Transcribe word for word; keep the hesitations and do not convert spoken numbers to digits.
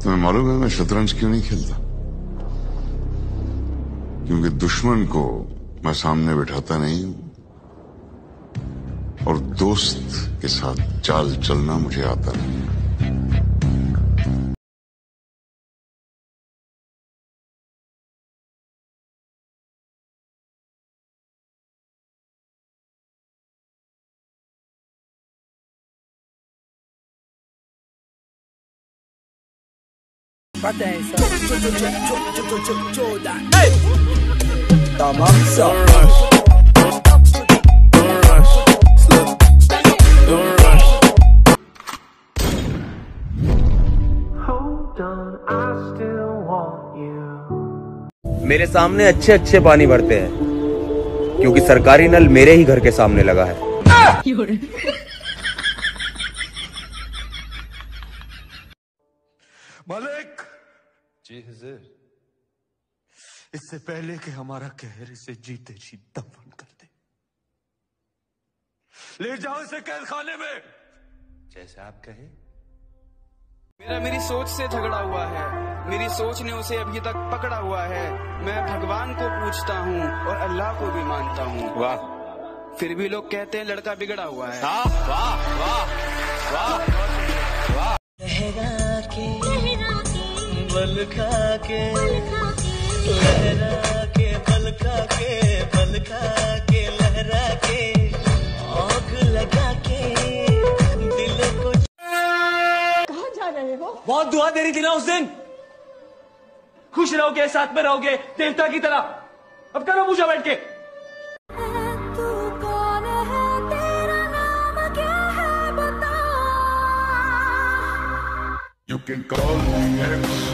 तुम्हें मालूम है मैं शतरंज क्यों नहीं खेलता? क्योंकि दुश्मन को मैं सामने बिठाता नहीं हूं और दोस्त के साथ चाल चलना मुझे आता नहीं। Tamam sir. मेरे सामने अच्छे अच्छे पानी भरते हैं क्योंकि सरकारी नल मेरे ही घर के सामने लगा है। मालिक जी हुजूर, इससे पहले कि हमारा कहर इसे जीते जी दफन कर दे, ले जाओ इसे कैद खाने में। जैसे आप कहें। मेरा मेरी सोच से झगड़ा हुआ है, मेरी सोच ने उसे अभी तक पकड़ा हुआ है। मैं भगवान को पूछता हूँ और अल्लाह को भी मानता हूँ। वाह, फिर भी लोग कहते हैं लड़का बिगड़ा हुआ है। वाह वाह वाह वाह वाह। लहरा के बल खा के लहरा के बल खा के बल खा के लहरा के आग लगा के दिल को। कहाँ जा रहे हो? बहुत दुआ दे रही थी ना उस दिन। खुश रहोगे, साथ में रहोगे देवता की तरह। अब करो पूछा बैठ के। तू कौन है, तेरा नाम क्या है बता। You can call me X